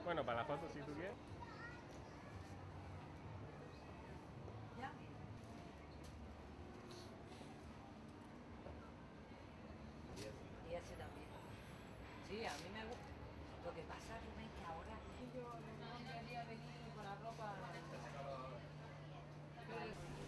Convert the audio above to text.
Bueno, para la foto si tú quieres. ¿Ya? Y ese también. Sí, a mí me gusta. Lo que pasa, Rubén, que ahora... Y yo no quería venir con la ropa. Vale.